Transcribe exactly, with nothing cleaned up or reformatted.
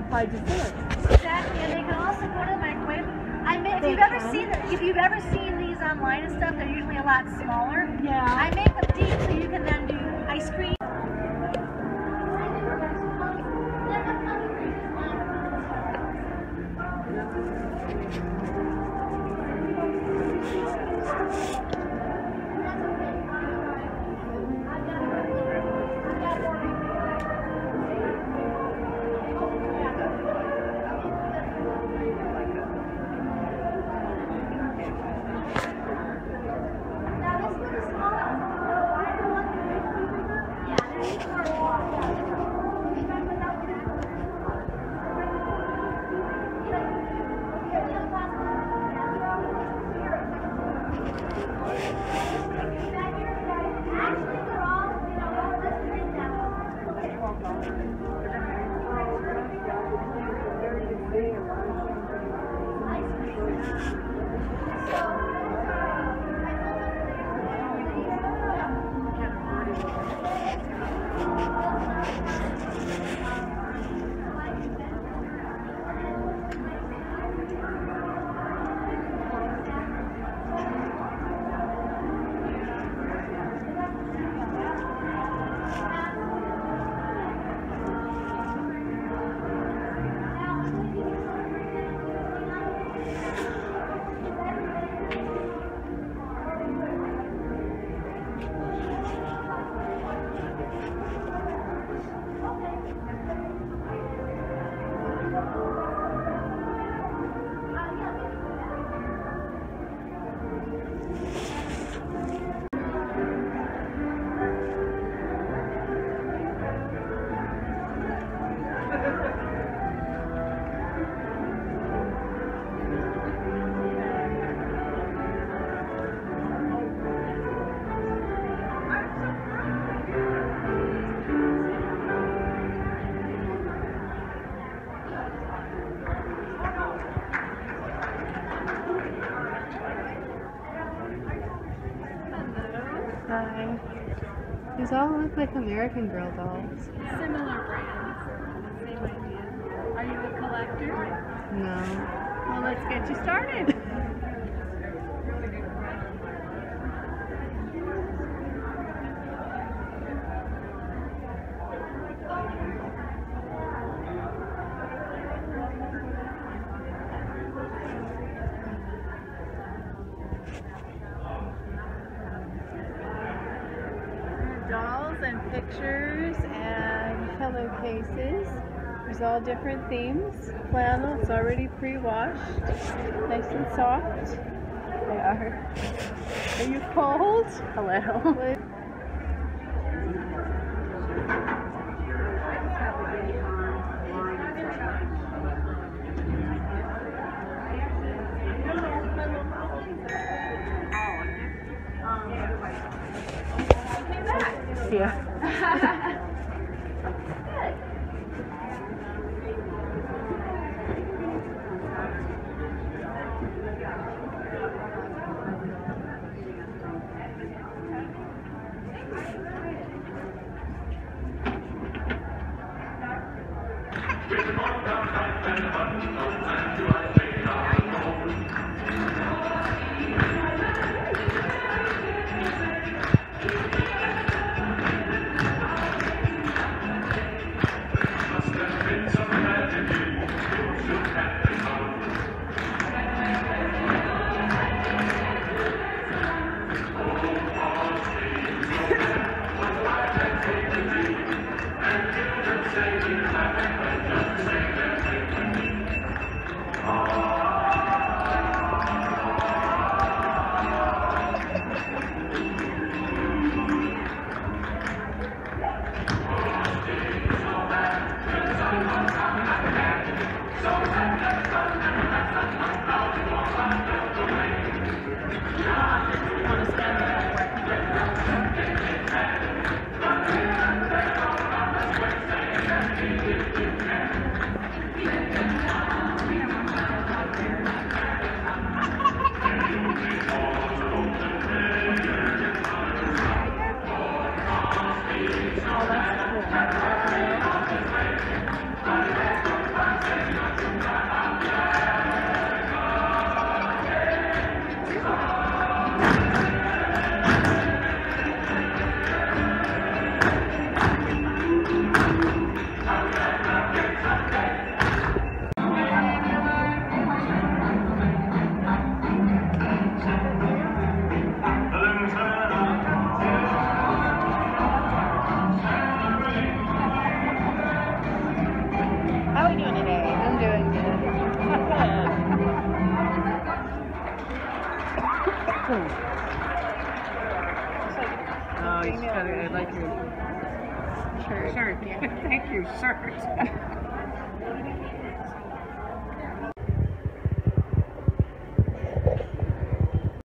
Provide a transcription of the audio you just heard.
hydrophilic. Exactly, and they can also go to the microwave. I mean, if They you've ever can. seen if you've ever seen these online and stuff, they're usually a lot smaller. Yeah. I make them deep so you can then do ice cream. Hi. These all look like American Girl dolls. Similar brands. Same idea. Are you a collector? No. Well, let's get you started. Dolls and pictures and pillowcases. There's all different themes. Flannel, it's already pre-washed. Nice and soft. They are. Are you cold? Hello. Yeah. shirt. Shirt. Yeah. Thank you, shirt.